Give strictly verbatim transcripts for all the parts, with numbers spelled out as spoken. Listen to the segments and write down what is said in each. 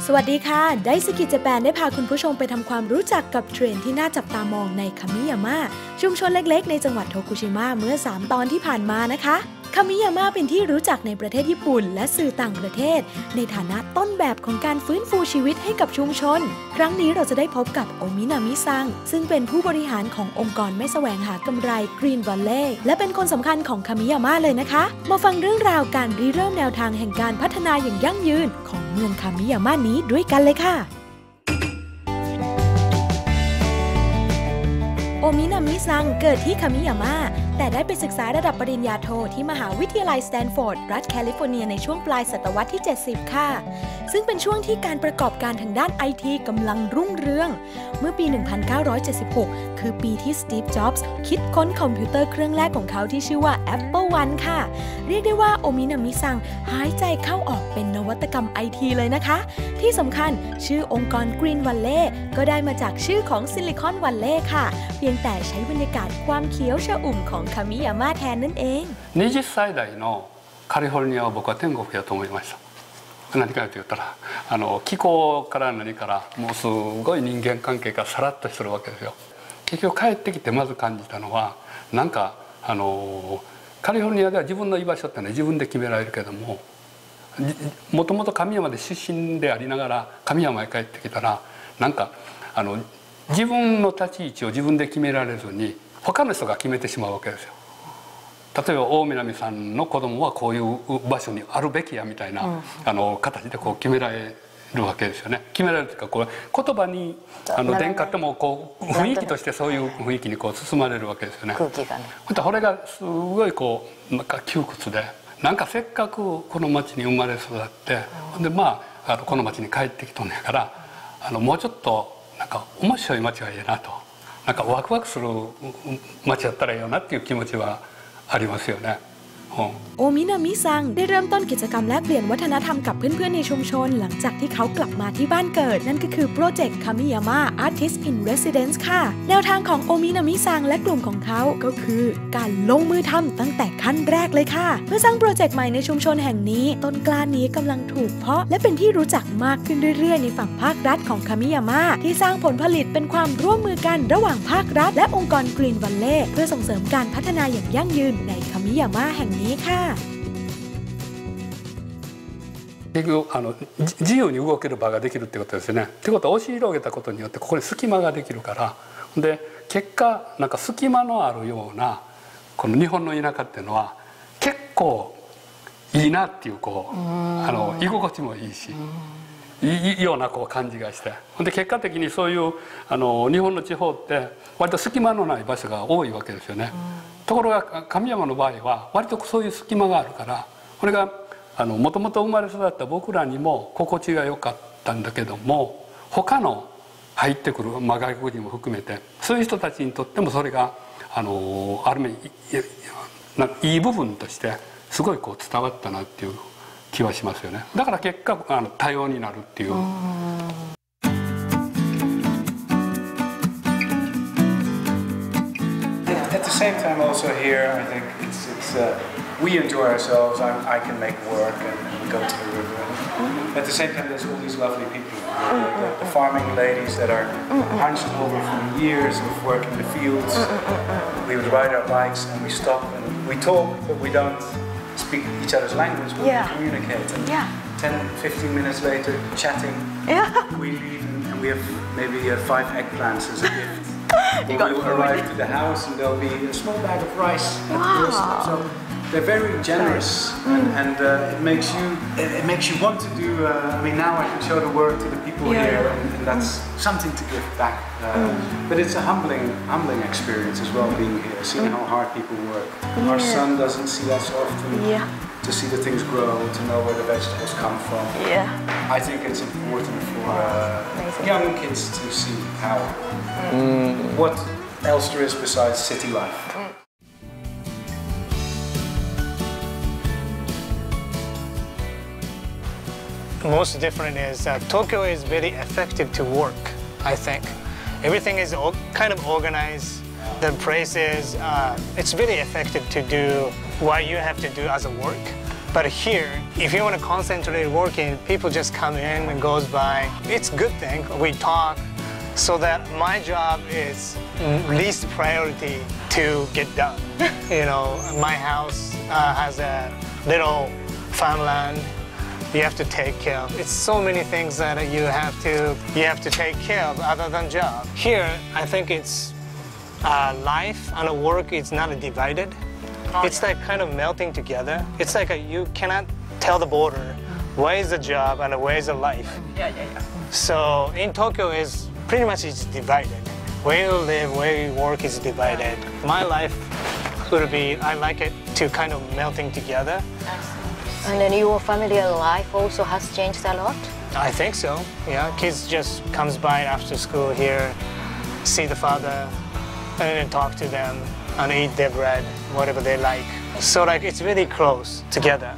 สวัสดีค่ะไดซิกิเจแปนได้พาคุณผู้ชมไปทำความรู้จักกับเทรนด์ที่น่าจับตามองในคามิยาม่าชุมชนเล็กๆในจังหวัดโทคุชิมะเมื่อสามตอนที่ผ่านมานะคะคามิยาม่าเป็นที่รู้จักในประเทศญี่ปุ่นและสื่อต่างประเทศในฐานะต้นแบบของการฟื้นฟูชีวิตให้กับชุมชนครั้งนี้เราจะได้พบกับโอมินามิซังซึ่งเป็นผู้บริหารขององค์กรไม่แสวงหากำไร Green Valley และเป็นคนสำคัญของคามิยาม่าเลยนะคะมาฟังเรื่องราวการริเริ่มแนวทางแห่งการพัฒนาอย่างยั่งยืนของเมืองคามิยาม่านี้ด้วยกันเลยค่ะโอมินามิซังเกิดที่คามิยาม่าแต่ได้ไปศึกษาระดับปริญญาโทที่มหาวิทยาลัยสแตนฟอร์ดรัฐแคลิฟอร์เนียในช่วงปลายศตวรรษที่เจ็ดสิบค่ะซึ่งเป็นช่วงที่การประกอบการทางด้าน ไอ ที กำลังรุ่งเรืองเมื่อปี หนึ่งพันเก้าร้อยเจ็ดสิบหก คือปีที่สตีฟ จ็อบส์คิดค้นคอมพิวเตอร์เครื่องแรกของเขาที่ชื่อว่า แอปเปิลวัน ค่ะเรียกได้ว่าโอมินามิซังหายใจเข้าออกเป็นนวัตกรรม ไอ ที เลยนะคะที่สำคัญชื่อองค์กร Green Valley ก็ได้มาจากชื่อของซิลิคอนวัลเลย์ค่ะเพียงแต่ใช้บรรยากาศความเขียวชอุ่มของคามิยาม่าแทนนั่นเองにじゅっさい代のカリフォルニアは僕は天国だと思いました何かと言ったらあの気候から何からもうすごい人間関係がさらっとしてるわけですよ結局帰ってきてまず感じたのはなんかあのカリフォルニアでは自分の居場所ってのは自分で決められるけどももともと神山で出身でありながら神山へ帰ってきたらなんかあの自分の立ち位置を自分で決められずに他の人が決めてしまうわけですよ。例えば大南さんの子供はこういう場所にあるべきやみたいな、うん、あの形でこう決められるわけですよね。決められるというかこう言葉にあの出んかってもこう雰囲気としてそういう雰囲気にこう包まれるわけですよね。 空気がね。 これがすごいこうなんか窮屈で、なんかせっかくこの町に生まれ育って、うん、でまああのこの町に帰ってきとんねやから、あのもうちょっとなんか面白い町がいいなと、なんかワクワクする町やったらいいよなっていう気持ちはありますよね。 โอมินามิซังได้เริ่มต้นกิจกรรมแลกเปลี่ยนวัฒนธรรมกับเพื่อนๆในชุมชนหลังจากที่เขากลับมาที่บ้านเกิดนั่นก็คือโปรเจกต์คามิยาม่า Artist in Residence ค่ะแนวทางของโอมินามิซังและกลุ่มของเขาก็คือการลงมือทำตั้งแต่ขั้นแรกเลยค่ะเพื่อสร้างโปรเจกต์ใหม่ในชุมชนแห่งนี้ต้นกล้านี้กำลังถูกเพาะและเป็นที่รู้จักมากขึ้นเรื่อยๆในฝั่งภาครัฐของคามิยาม่าที่สร้างผลผลิตเป็นความร่วมมือกันระหว่างภาครัฐและองค์กร Green Valley เพื่อส่งเสริมการพัฒนาอย่างยั่งยืนในคามิยาม่าแห่งนี้ค่ะ結局あの自由に動ける場ができるってことですよね。ってことは押し広げたことによってここに隙間ができるからで結果なんか隙間のあるようなこの日本の田舎っていうのは結構いいなっていうこうあの居心地もいいしいいようなこう感じがしてで結果的にそういうあの日本の地方って割と隙間のない場所が多いわけですよね。ところが神山の場合は割とそういう隙間があるからこれがもともと生まれ育った僕らにも心地が良かったんだけども他の入ってくる、まあ、外国人も含めてそういう人たちにとってもそれがあのある意味いい部分としてすごいこう伝わったなっていう気はしますよね。だから結果あの多様になるっていう。 At the same time, also here, I think it's it's. Uh, We enjoy ourselves. I'm, I can make work and, and go to the river. Mm-hmm. At the same time, there's all these lovely people. Mm-hmm. the, the, the farming ladies that are mm-hmm. hunched over from years of work in the fields. Mm-hmm. We would ride our bikes and we stop and we talk, but we don't speak each other's language. We yeah. communicate. And yeah. ten, fifteen minutes later, chatting, yeah. we leave and, and we have maybe uh, five eggplants as a gift. We will arrive to the house and there'll be a small bag of rice at wow. the doorstep. So, they're very generous, and, and uh, it makes you it, it makes you want to do. Uh, I mean, now I can show the work to the people yeah. here, and, and that's mm. something to give back. Uh, mm. But it's a humbling, humbling experience as well, being here, seeing mm. how hard people work. Yeah. Our son doesn't see that so often. Yeah. To see the things grow, to know where the vegetables come from. Yeah. I think it's important for uh, young kids to see how mm. what else there is besides city life. Mm. Most different is uh, Tokyo is very effective to work, I think. Everything is kind of organized. The place is, uh, it's very effective to do what you have to do as a work. But here, if you want to concentrate working, people just come in and goes by. It's a good thing. We talk so that my job is least priority to get done. You know, my house uh, has a little farmland. You have to take care of. It's so many things that you have to you have to take care of other than job. Here, I think it's uh, life and work is not divided. It's like kind of melting together. It's like a, you cannot tell the border where is the job and where is the life. Yeah, yeah, yeah. So in Tokyo is pretty much it's divided. Where you live, where you work is divided. My life would be, I like it to kind of melting together. And then your family life also has changed a lot? I think so, yeah. Kids just comes by after school here, see the father, and then talk to them and eat their bread, whatever they like. So like it's really close together.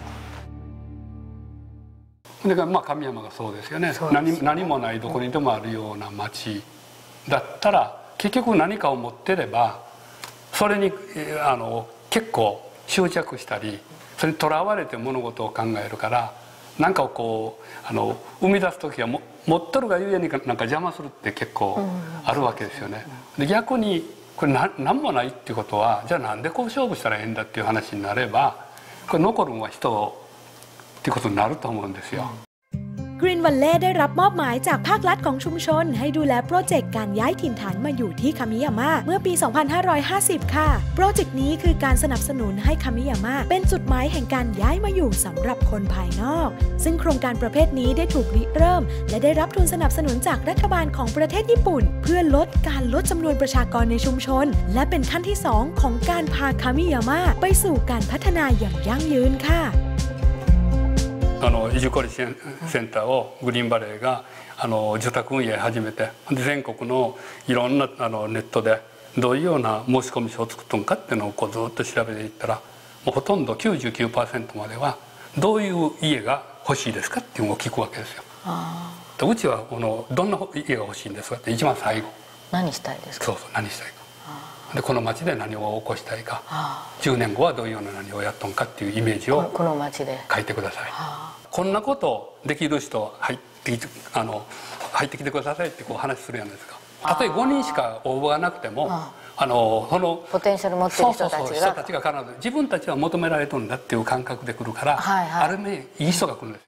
だからまあ神山がそうですよね。何何もないどこにでもあるような町だったら結局何かを持ってればそれにあの結構執着したりそれにとらわれて物事を考えるから何かをこうあの生み出す時はも持っとるがゆえになんか邪魔するって結構あるわけですよね。で逆にこれ何何もないっていうことはじゃあなんでこう勝負したらええんだっていう話になればこれ残るのは人っていうことになると思うんですよ。 Green Valley ได้รับมอบหมายจากภาครัฐของชุมชนให้ดูแลโปรเจกต์การย้ายถิ่นฐานมาอยู่ที่คามิยาม่าเมื่อปี สองพันห้าร้อยห้าสิบ ค่ะโปรเจกต์นี้คือการสนับสนุนให้คามิยาม่าเป็นจุดหมายแห่งการย้ายมาอยู่สำหรับคนภายนอกซึ่งโครงการประเภทนี้ได้ถูกริเริ่มและได้รับทุนสนับสนุนจากรัฐบาลของประเทศญี่ปุ่นเพื่อลดการลดจำนวนประชากรในชุมชนและเป็นขั้นที่สองของการพาคามิยาม่าไปสู่การพัฒนาอย่างยั่งยืนค่ะあの移住管理支援センターをグリーンバレーがあの受託運営始めてで全国のいろんなあのネットでどういうような申し込み書を作ったのかっていうのをこうずっと調べていったらもうほとんど きゅうじゅうきゅうパーセント まではどういう家が欲しいですかっていうのを聞くわけですよ。でうちはこのどんな家が欲しいんですかって一番最後何したいですか。 そうそう何したいかでこの町で何を起こしたいかじゅうねんごはどういうような何をやっとんかっていうイメージをこの町で書いてください。こんなことできる人入ってきてあの入ってきてくださいってこう話するじゃないですか。たとえごにんしか応募がなくてもあのそのポテンシャル持ってる人たちがそうそうそう人たちが必ず自分たちは求められてるんだっていう感覚で来るから、はいはい、あるねいい人が来るんです。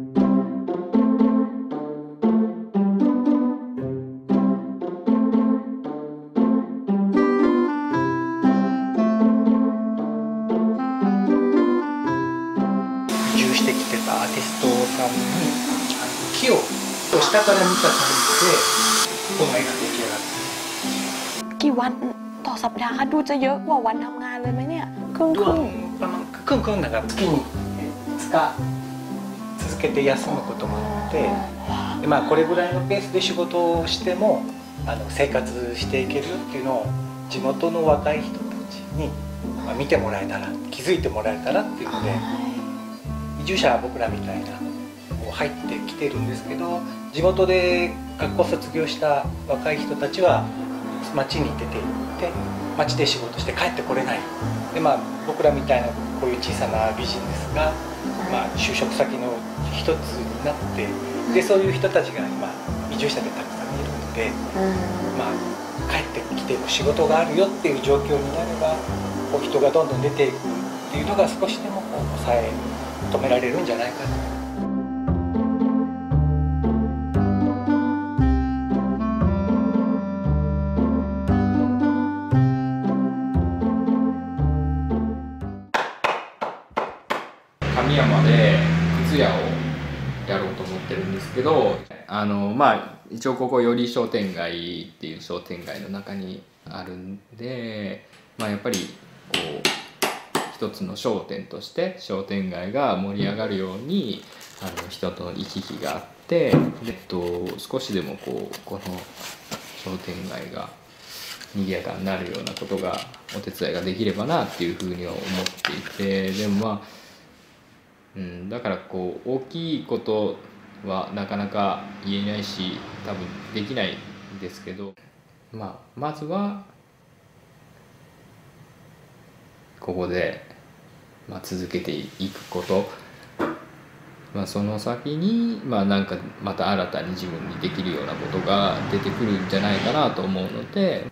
アーティストさんに木を下から見た感じでこの絵が出来上がってกี่วันต่อสัปดาห์คะดูจะเยอะกว่าวันทำงานเลยไหมเนี่ยครึ่งครึ่งประมาณครึ่งครึ่งだから月にふつか続けて休むこともあってで、まあ、これぐらいのペースで仕事をしてもあの生活していけるよっていうのを地元の若い人たちに、まあ、見てもらえたら気づいてもらえたらっていうので。移住者は僕らみたいなこう入ってきてるんですけど地元で学校卒業した若い人たちは町に出て行って町で仕事して帰ってこれないで、まあ、僕らみたいなこういう小さなビジネスが、まあ、就職先の一つになってでそういう人たちが今移住者でたくさんいるので、まあ、帰ってきても仕事があるよっていう状況になればこう人がどんどん出ていくっていうのが少しでもこう抑え止められるんじゃないかな。 神山で靴屋をやろうと思ってるんですけどあのまあ一応ここより商店街っていう商店街の中にあるんでまあやっぱりこう一つの商店として商店街が盛り上がるようにあの人と行き来があって、えっと、少しでもこうこの商店街が賑やかになるようなことがお手伝いができればなっていうふうには思っていてでもまあ、うん、だからこう大きいことはなかなか言えないし多分できないんですけど、まあ、まずはここでまあ、続けていくこと、まあ、その先に、まあ、なんかまた新たに自分にできるようなことが出てくるんじゃないかなと思うので。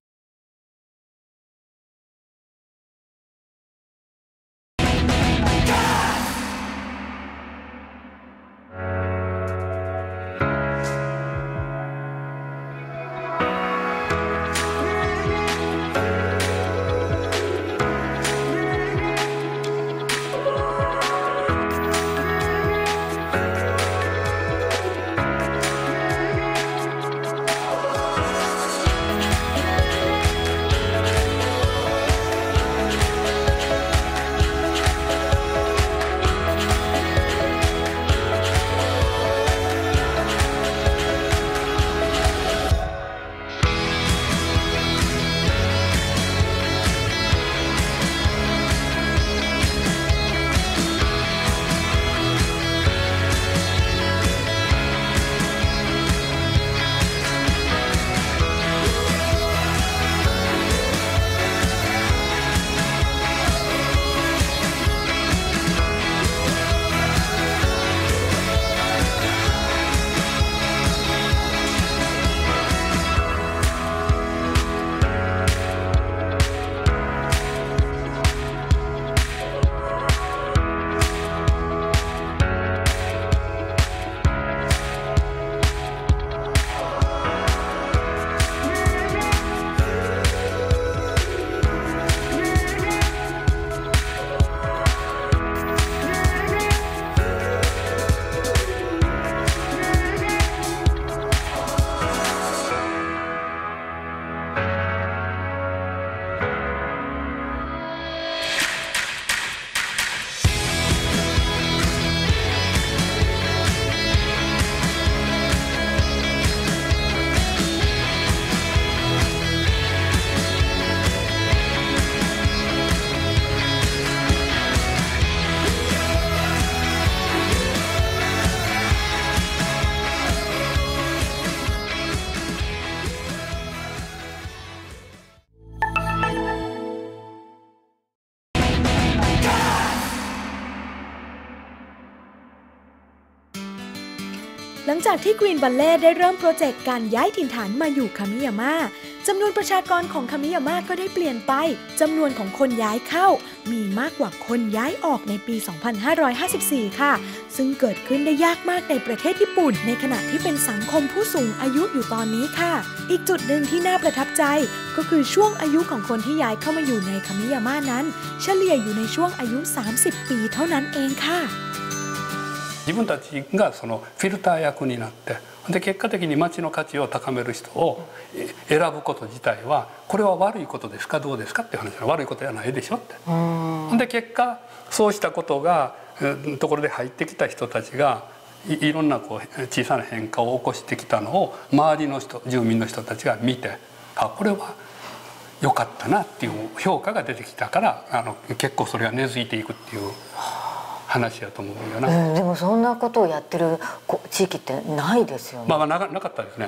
หลังจากที่ Green Valley ได้เริ่มโปรเจกต์การย้ายถิ่นฐานมาอยู่คามิยาม่าจำนวนประชากรของคามิยาม่าก็ได้เปลี่ยนไปจำนวนของคนย้ายเข้ามีมากกว่าคนย้ายออกในปี สองพันห้าร้อยห้าสิบสี่ ค่ะซึ่งเกิดขึ้นได้ยากมากในประเทศญี่ปุ่นในขณะที่เป็นสังคมผู้สูงอายุอยู่ตอนนี้ค่ะอีกจุดหนึ่งที่น่าประทับใจก็คือช่วงอายุของคนที่ย้ายเข้ามาอยู่ในคามิยาม่านั้นเฉลี่ยอยู่ในช่วงอายุสามสิบปีเท่านั้นเองค่ะ自分たちがそのフィルター役になってで結果的に町の価値を高める人を選ぶこと自体はこれは悪いことですかどうですかっていう話は悪いことじゃないでしょってで結果そうしたことがところで入ってきた人たちが い, いろんなこう小さな変化を起こしてきたのを周りの人住民の人たちが見てあこれは良かったなっていう評価が出てきたからあの結構それが根付いていくっていう話やと思うよな、 うん、でもそんなことをやってる地域ってないですよね。 まあなかなかったですね。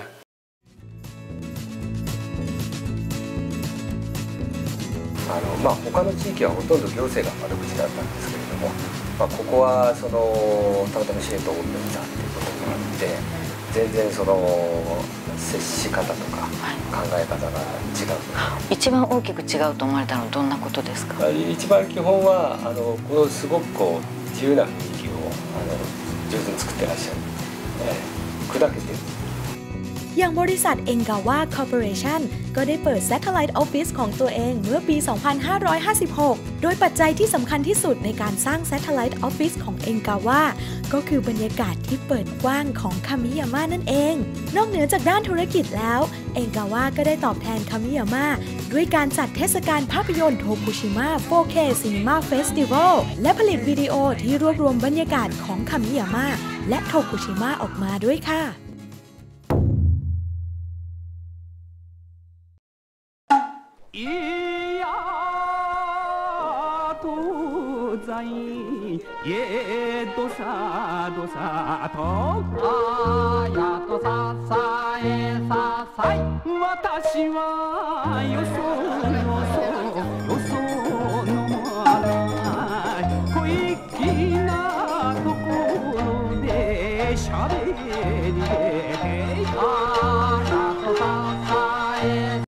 あのまあ他の地域はほとんど行政が窓口だったんですけれども、まあ、ここはそのたまたま支援とオープンしたっていうこともあって全然その接し方とか考え方が違う、はい、 一番大きく違うと思われたのはどんなことですか？ 一番基本はあのこのすごくこう自由な雰囲気をあの上手に作ってらっしゃる、えー、砕けてるอย่างบริษัท Engawa Corporation ก็ได้เปิด Satellite Office ของตัวเองเมื่อปี สองพันห้าร้อยห้าสิบหก โดยปัจจัยที่สำคัญที่สุดในการสร้าง Satellite Office ของ Engawa ก็คือบรรยากาศที่เปิดกว้างของคามิยาม่านั่นเองนอกเหนือจากด้านธุรกิจแล้ว Engawa ก็ได้ตอบแทนคามิยาม่าด้วยการจัดเทศกาลภาพยนตร์โทคุชิมะ โฟร์เค Cinema Festival และผลิตวิดีโอที่รวบรวมบรรยากาศของคามิยาม่าและโทคุชิมะออกมาด้วยค่ะいやとざいえどさどさとあやとささえささい私はよそよそよそのまらしゃべりであらとさえ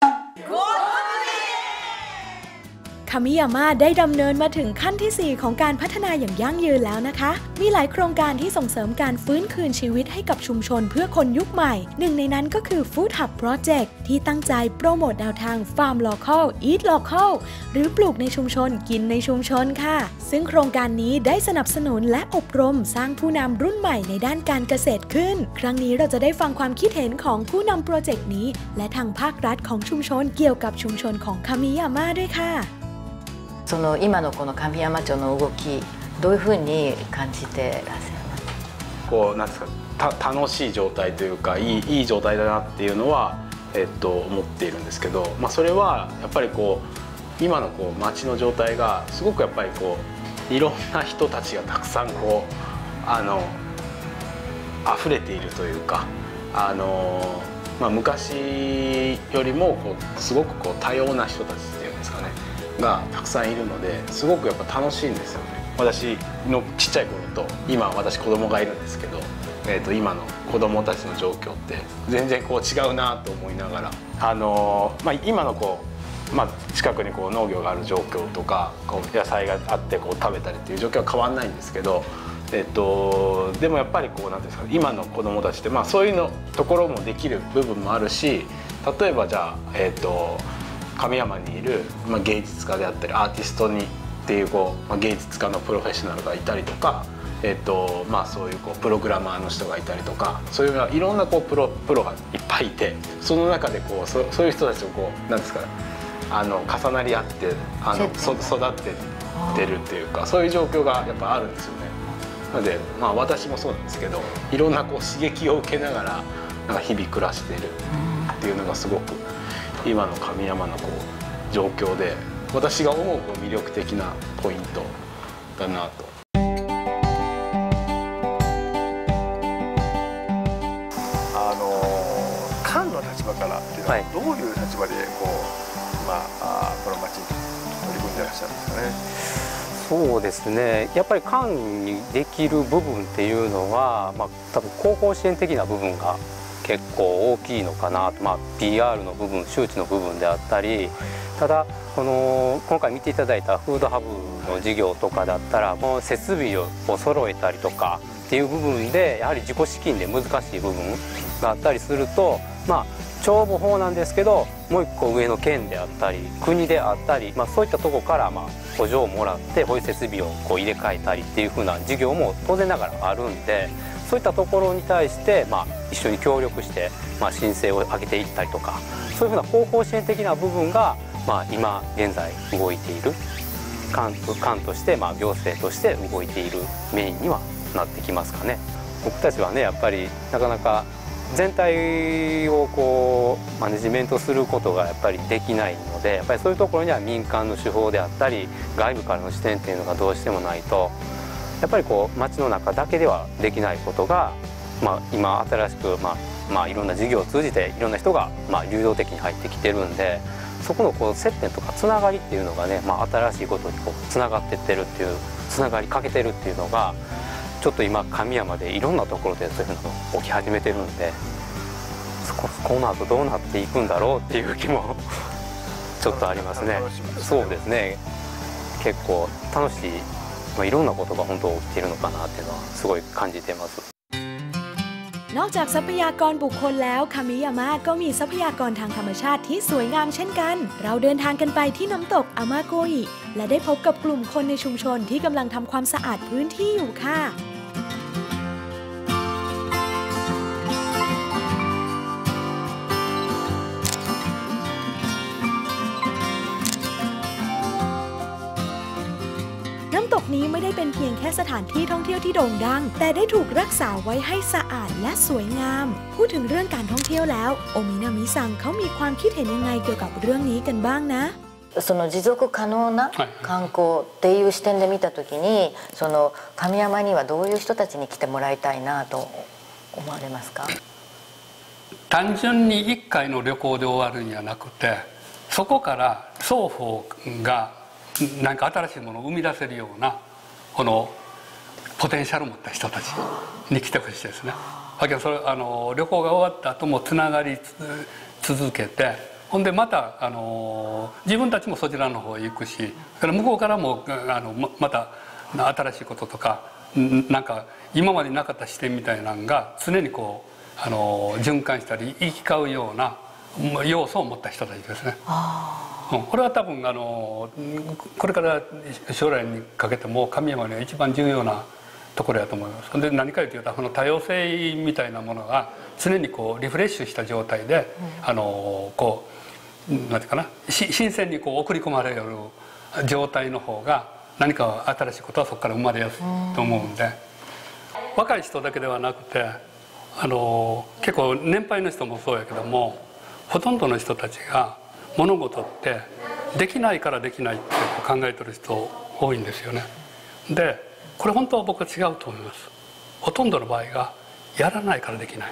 คามิยาม่าได้ดำเนินมาถึงขั้นที่สี่ของการพัฒนาอย่างยั่งยืนแล้วนะคะมีหลายโครงการที่ส่งเสริมการฟื้นคืนชีวิตให้กับชุมชนเพื่อคนยุคใหม่หนึ่งในนั้นก็คือ Food Hub Project ที่ตั้งใจโปรโมทแนวทาง Farm Local Eat Local หรือปลูกในชุมชนกินในชุมชนค่ะซึ่งโครงการนี้ได้สนับสนุนและอบรมสร้างผู้นำรุ่นใหม่ในด้านการเกษตรขึ้นครั้งนี้เราจะได้ฟังความคิดเห็นของผู้นำโปรเจกต์นี้และทางภาครัฐของชุมชนเกี่ยวกับชุมชนของคามิยาม่าด้วยค่ะその今のこの神山町の動きどういうふうに感じてらっしゃいますか？ こうなんですかた楽しい状態というかいいいい状態だなっていうのはえっと思っているんですけど、まあそれはやっぱりこう今のこう街の状態がすごくやっぱりこういろんな人たちがたくさんこうあの溢れているというかあのまあ昔よりもこうすごくこう多様な人たちっていうんですかね。がたくさんいるのですごくやっぱ楽しいんですよね。私のちっちゃい頃と今私子供がいるんですけど、えー、と今の子供たちの状況って全然こう違うなと思いながら、あのーまあ、今のこう、まあ、近くにこう農業がある状況とかこう野菜があってこう食べたりっていう状況は変わんないんですけど、えー、とでもやっぱりこうなんていうんですか今の子供たちって、まあ、そういうのところもできる部分もあるし、例えばじゃあえっ、ー、と神山にいる、まあ、芸術家であったりアーティストにっていうこう、まあ、芸術家のプロフェッショナルがいたりとか、えーとまあ、そういうこうプログラマーの人がいたりとかそういういろんなこうプロプロがいっぱいいてその中でこう そ, そういう人たちをこうなんですかあの重なり合ってあのそ育ってってるっていうかそういう状況がやっぱあるんですよね。なので、まあ、私もそうなんですけどいろんなこう刺激を受けながらなんか日々暮らしているっていうのがすごく。今の神山のこう状況で私が思うこう魅力的なポイントだなと。 あの官の立場からっていうのはどういう立場でこう今この町に取り組んでいらっしゃるんですかね。 そうですねやっぱり官にできる部分っていうのは、まあ、多分後方支援的な部分が結構大きいのかなと、まあ、ピーアール の部分周知の部分であったりただこの今回見ていただいたフードハブの事業とかだったらもう設備を揃えたりとかっていう部分でやはり自己資金で難しい部分があったりするとまあ帳簿法なんですけどもう一個上の県であったり国であったり、まあ、そういったとこからまあ補助をもらってこういう設備をこう入れ替えたりっていうふうな事業も当然ながらあるんで。そういったところに対して、まあ、一緒に協力して、まあ、申請を上げていったりとかそういうふうな後方支援的な部分が、まあ、今現在動いている官と、官として、まあ、行政として動いているメインにはなってきますかね。僕たちはねやっぱりなかなか全体をこうマネジメントすることがやっぱりできないのでやっぱりそういうところには民間の手法であったり外部からの視点っていうのがどうしてもないと。やっぱりこう街の中だけではできないことが、まあ、今新しく、まあまあ、いろんな事業を通じていろんな人が、まあ、流動的に入ってきてるんでそこのこう接点とかつながりっていうのがね、まあ、新しいことにこうつながってってるっていうつながりかけてるっていうのがちょっと今神山でいろんなところでそういうのが起き始めてるんでこ, この後どうなっていくんだろうっていう気もちょっとありますね。そうですね結構楽しいまあ、いろんなことが本当起きているのかなっていうのはすごい感じています。 นอกจากทรัพยากรบุคคลแล้วคามิยาม่าก็มีทรัพยากรทางธรรมชาติที่สวยงามเช่นกันเราเดินทางกันไปที่น้ำตกอามาโกอิและได้พบกับกลุ่มคนในชุมชนที่กำลังทำความสะอาดพื้นที่อยู่ค่ะน้ำตกนี้ไม่ได้เป็นเพียงแค่สถานที่ท่องเที่ยวที่โด่งดังแต่ได้ถูกรักษาไว้ให้สะอาดและสวยงามพูดถึงเรื่องการท่องเที่ยวแล้วโอมินามิซังเขามีความคิดเห็นยังไงเกี่ยวกับเรื่องนี้กันบ้างนะその持続可能な観光っていう視点で見たときにその神山にはどういう人たちに来てもらいたいなと思われますか？ 単純にいっかいの旅行で終わるんじゃなくてそこから双方が何か新しいものを生み出せるようなこのポテンシャルを持った人たちに来てほしいですね。だけどそれあの旅行が終わった後もつながり続けて、ほんでまたあの自分たちもそちらの方へ行くし、それから向こうからもあのまた新しいこととかなんか今までなかった視点みたいなのが常にこうあの循環したり行き交うような要素を持った人たちですね。これは多分あのこれから将来にかけても神山には一番重要なところやと思います。で何かというとこの多様性みたいなものが常にこうリフレッシュした状態で、うん、あのこうなんていうかな新鮮にこう送り込まれる状態の方が何か新しいことはそこから生まれやすいと思うんで、うん、若い人だけではなくてあの結構年配の人もそうやけどもほとんどの人たちが物事ってできないからできないって考えてる人多いんですよね。でこれ本当は僕は違うと思います。ほとんどの場合がやらないからできない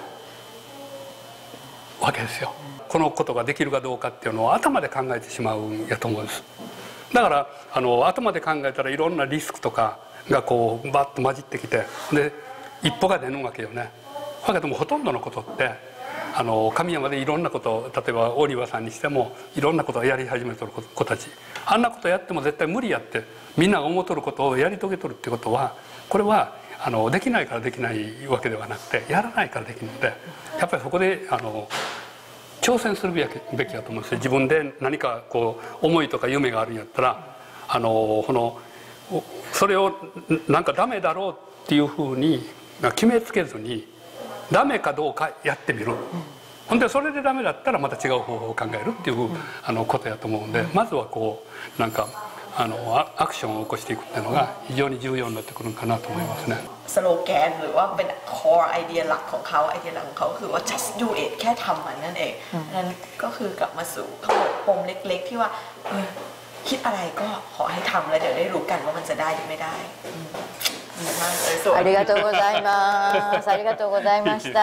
わけですよ。このことができるかどうかっていうのを頭で考えてしまうんやと思うんです。だからあの頭で考えたらいろんなリスクとかがこうバッと混じってきてで一歩が出るわけよね。だけどもほとんどのことってあの神山でいろんなことを例えばオリバさんにしてもいろんなことをやり始めてる子たちあんなことやっても絶対無理やってみんなが思っとることをやり遂げとるってことはこれはあのできないからできないわけではなくてやらないからできるのでやっぱりそこであの挑戦するべきべきだと思うんですよ。自分で何かこう思いとか夢があるんやったらあのこのそれをなんかダメだろうっていうふうに決めつけずにダメかどうかやってみる、うん、ほんでそれでダメだったらまた違う方法を考えるっていう、うん、あのことやと思うんで、うん、まずはこうなんかあのアクションを起こしていくっていうのが非常に重要になってくるかなと思いますね。 スローแกนหรือว่าเป็น core ไอเดียหลักของเขาไอเดียหลักของเขาคือว่า just do it แค่ทำมันนั่นเองนั่นก็คือกลับมาสู่ข้างบนปมเล็กๆที่ว่าคิดอะไรก็ขอให้ทำแล้วเดี๋ยวได้รู้กันว่ามันจะได้หรือไม่ได้ありがとうございます。ありがとうございました。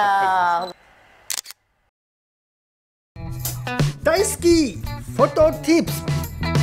大好きフォトティップス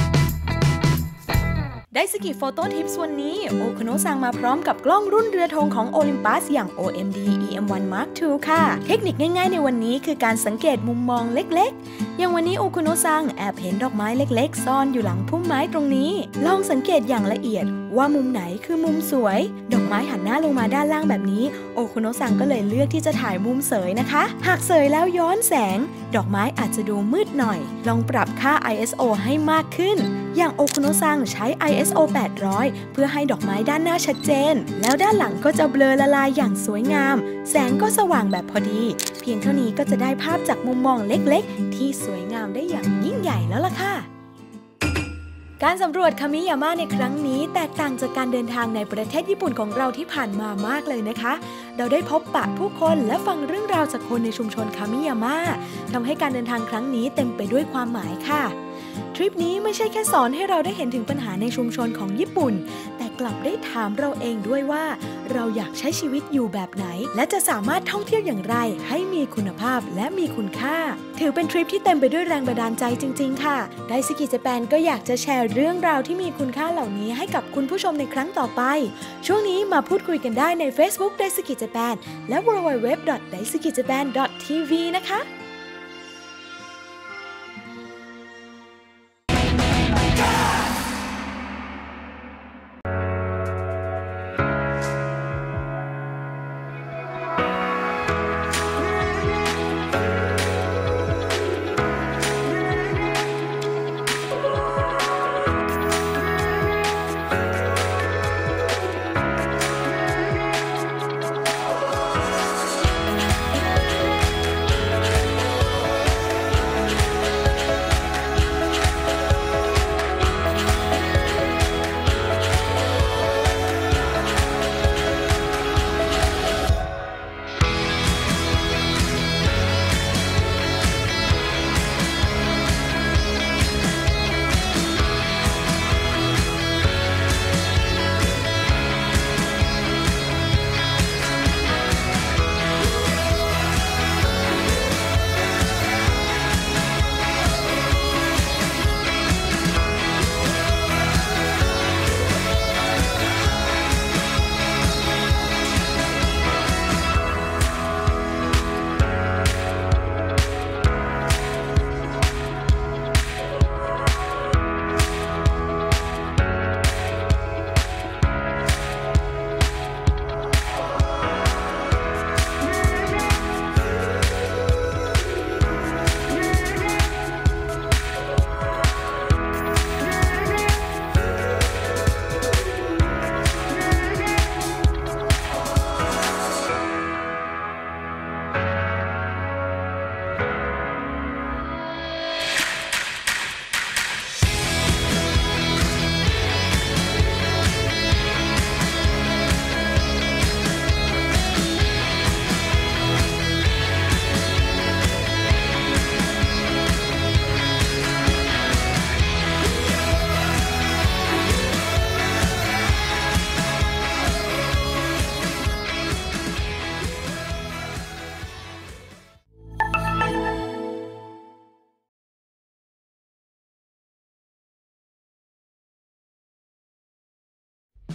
ไดสกิโฟโต้ทิปส์วันนี้โอคุโนะซังมาพร้อมกับกล้องรุ่นเรือธงของโอลิมปัสอย่าง โอ เอ็ม ดี อี เอ็ม วัน มาร์ค ทู ค่ะ เทคนิคง่ายๆในวันนี้คือการสังเกตมุมมองเล็กๆอย่างวันนี้โอคุโนะซังแอบเห็นดอกไม้เล็กๆซ่อนอยู่หลังพุ่มไม้ตรงนี้ลองสังเกตอย่างละเอียดว่ามุมไหนคือมุมสวยดอกไม้หันหน้าลงมาด้านล่างแบบนี้โอคุโนะซังก็เลยเลือกที่จะถ่ายมุมเสยนะคะหากเสยแล้วย้อนแสงดอกไม้อาจจะดูมืดหน่อยลองปรับค่า ไอ เอส โอ ให้มากขึ้นอย่างโอคุโนะซังใช้ ไอ เอส โอ แปดร้อยเพื่อให้ดอกไม้ด้านหน้าชัดเจนแล้วด้านหลังก็จะเบลอละลายอย่างสวยงามแสงก็สว่างแบบพอดีเพียงเท่านี้ก็จะได้ภาพจากมุมมองเล็กๆที่สวยงามได้อย่างยิ่งใหญ่แล้วล่ะค่ะการสำรวจคามิยาม่าในครั้งนี้แตกต่างจากการเดินทางในประเทศญี่ปุ่นของเราที่ผ่านมามากเลยนะคะเราได้พบปะผู้คนและฟังเรื่องราวจากคนในชุมชนคามิยาม่าทำให้การเดินทางครั้งนี้เต็มไปด้วยความหมายค่ะทริปนี้ไม่ใช่แค่สอนให้เราได้เห็นถึงปัญหาในชุมชนของญี่ปุ่นแต่กลับได้ถามเราเองด้วยว่าเราอยากใช้ชีวิตอยู่แบบไหนและจะสามารถท่องเที่ยวอย่างไรให้มีคุณภาพและมีคุณค่าถือเป็นทริปที่เต็มไปด้วยแรงบันดาลใจจริงๆค่ะไดสกิ Japan ก็อยากจะแชร์เรื่องราวที่มีคุณค่าเหล่านี้ให้กับคุณผู้ชมในครั้งต่อไปช่วงนี้มาพูดคุยกันได้ใน Facebook ไดสกิ Japan และ ดับเบิลยู ดับเบิลยู ดับเบิลยู ดอท ไดสกิ จัปน ดอท ที วี นะคะ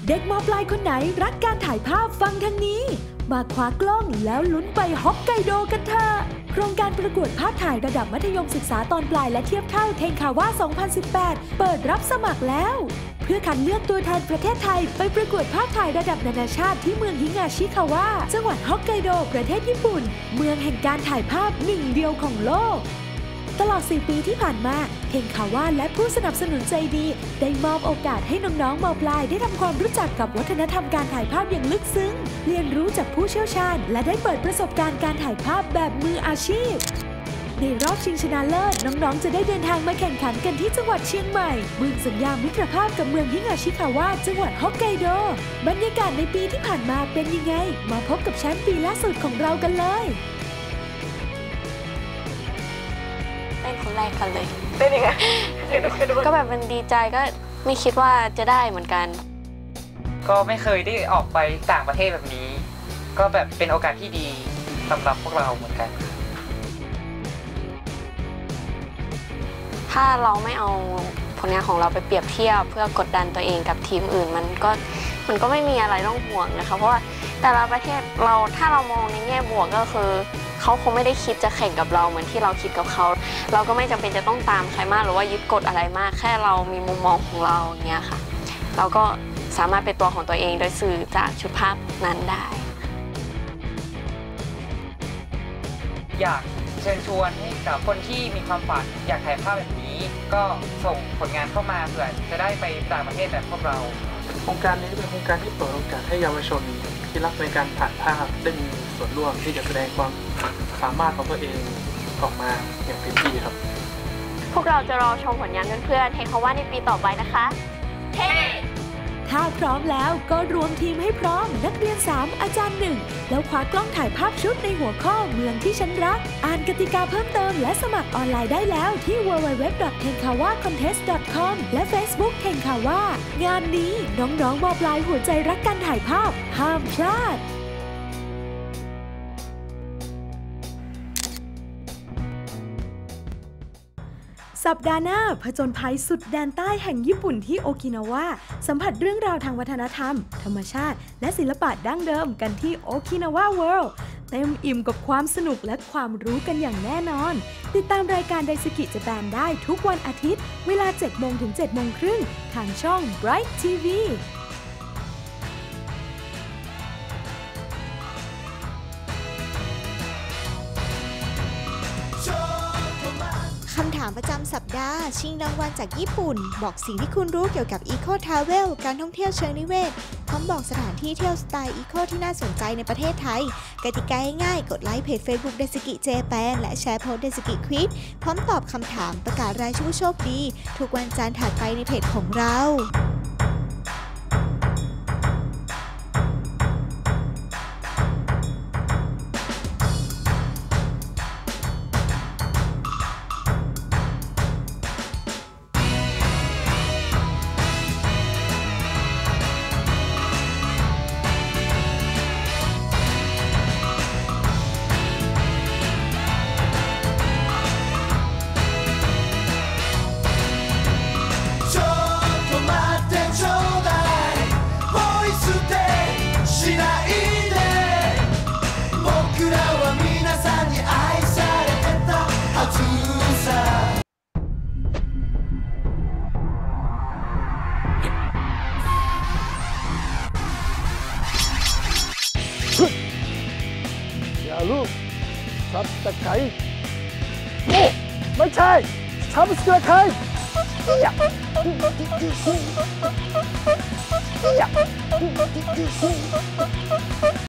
เด็กม.ปลายคนไหนรักการถ่ายภาพฟังทางนี้มาคว้ากล้องแล้วลุ้นไปฮอกไกโดกันเถอะโครงการประกวดภาพถ่ายระดับมัธยมศึกษาตอนปลายและเทียบเท่าเทงคาว่า สองพันสิบแปด เปิดรับสมัครแล้วเพื่อคัดเลือกตัวแทนประเทศไทยไปประกวดภาพถ่ายระดับนานาชาติที่เมืองฮิงาชิคาวะจังหวัดฮอกไกโดประเทศญี่ปุ่นเมืองแห่งการถ่ายภาพหนึ่งเดียวของโลกตลอดสี่ปีที่ผ่านมาเทงคาว่าและผู้สนับสนุนใจดีได้มอบโอกาสให้น้องๆม.ปลายได้ทำความรู้จักกับวัฒนธรรมการถ่ายภาพอย่างลึกซึ้งเรียนรู้จากผู้เชี่ยวชาญและได้เปิดประสบการณ์การถ่ายภาพแบบมืออาชีพในรอบชิงชนะเลิศน้องๆจะได้เดินทางมาแข่งขันกันที่จังหวัดเชียงใหม่เมืองสัญญามิตรภาพกับเมืองฮิงาชิคาวะจังหวัดฮอกไกโดบรรยากาศในปีที่ผ่านมาเป็นยังไงมาพบกับแชมป์ปีล่าสุดของเรากันเลยเป็นคนแรกกันเลยเป็นยังไงก็แบบมันดีใจก็ไม่คิดว่าจะได้เหมือนกันก็ไม่เคยได้ออกไปต่างประเทศแบบนี้ก็แบบเป็นโอกาสที่ดีสำหรับพวกเราเหมือนกันถ้าเราไม่เอาผลงานของเราไปเปรียบเทียบเพื่อกดดันตัวเองกับทีมอื่นมันก็มันก็ไม่มีอะไรต้องห่วงนะคะเพราะว่าแต่ละประเทศเราถ้าเรามองในแง่บวกก็คือเขาคงไม่ได้คิดจะแข่งกับเราเหมือนที่เราคิดกับเขาเราก็ไม่จำเป็นจะต้องตามใครมากหรือว่ายึดกฎอะไรมากแค่เรามีมุมมองของเราอย่างเงี้ยค่ะเราก็สามารถเป็นตัวของตัวเองโดยสื่อจากชุดภาพนั้นได้อยากเชิญชวนให้กับคนที่มีความฝันอยากถ่ายภาพแบบนี้ก็ส่งผลงานเข้ามาเผื่อจะได้ไปต่างประเทศแบบพวกเราโครงการนี้เป็นโครงการที่เปิดโอกาสให้เยาวชนที่รักในการถ่ายภาพได้มีส่วนร่วมที่จะแสดงความสามารถของตัวเองออกมาอย่างเต็มที่ครับพวกเราจะรอชมผลงานเพื่อนๆเทงคาว่าในปีต่อไปนะคะเฮ้ถ้าพร้อมแล้วก็รวมทีมให้พร้อมนักเรียนสามอาจารย์หนึ่งแล้วคว้ากล้องถ่ายภาพชุดในหัวข้อเมืองที่ฉันรักอ่านกติกาเพิ่มเติมและสมัครออนไลน์ได้แล้วที่ ดับเบิลยู ดับเบิลยู ดับเบิลยู ดอท เทงคาว่าคอนเทสต์ ดอท คอม และ Facebook เทงคาว่างานนี้น้องๆม.ปลายหัวใจรักการถ่ายภาพห้ามพลาดสัปดาห์หน้าผจญภัยสุดแดนใต้แห่งญี่ปุ่นที่โอกินาวาสัมผัสเรื่องราวทางวัฒนธรรมธรรมชาติและศิลปะดั้งเดิมกันที่โอกินาวาเวิลด์เต็มอิ่มกับความสนุกและความรู้กันอย่างแน่นอนติดตามรายการไดซึกิเจแปนได้ทุกวันอาทิตย์เวลา เจ็ดโมง ถึง เจ็ดโมงครึ่งทางช่อง Bright ที วีคำถามประจำสัปดาห์ชิงรางวัลจากญี่ปุ่นบอกสิ่งที่คุณรู้เกี่ยวกับ Eco Travel การท่องเที่ยวเชิงนิเวศพร้อมบอกสถานที่เที่ยวสไตล์ Eco ที่น่าสนใจในประเทศไทยกติกาง่ายๆกดไลค์เพจ Facebook ไดซึกิเจแปนและแชร์โพสต์ไดซึกิควิซพร้อมตอบคำถามประกาศรายชื่อโชคดีทุกวันจันทร์ถัดไปในเพจของเราลูกซับตะไคร้โอ้ไม่ใช่ซับตะไคร้อยากอยาก